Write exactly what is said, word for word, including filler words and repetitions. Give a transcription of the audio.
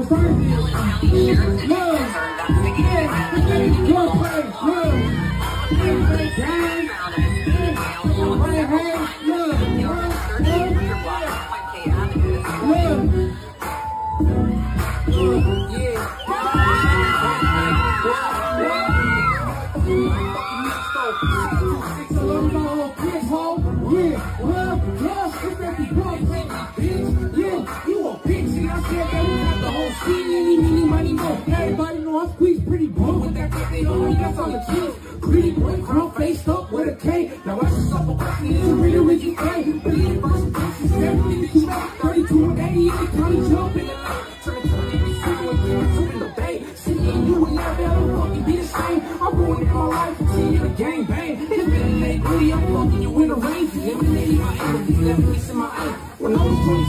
Everybody know I squeeze pretty broke with that cut they on me, that's all the kids. Pretty boy, crown faced up with a K. Now I just up a question, it's a really rich you play. Believe first places, everything that you thirty-two and eighty in the county jump in the lane. Turn twenty, be single again, two in the bay. City and you will never ever fucking be the same. I'm ruining my life, see in the gang bang. It's been late, really, I'm fucking you in the rain. Eliminating my enemies, left me in my aim. When I was twenty